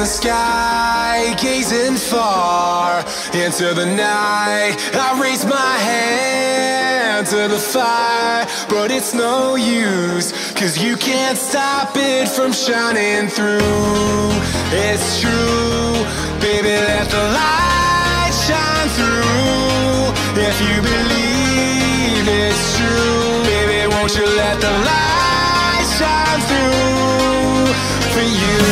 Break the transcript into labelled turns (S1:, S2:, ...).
S1: sky, gazing far into the night. I raise my hand to the fire, but it's no use, 'cause you can't stop it from shining through. It's true, baby, let the light shine through. If you believe it's true, baby, won't you let the light shine through for you?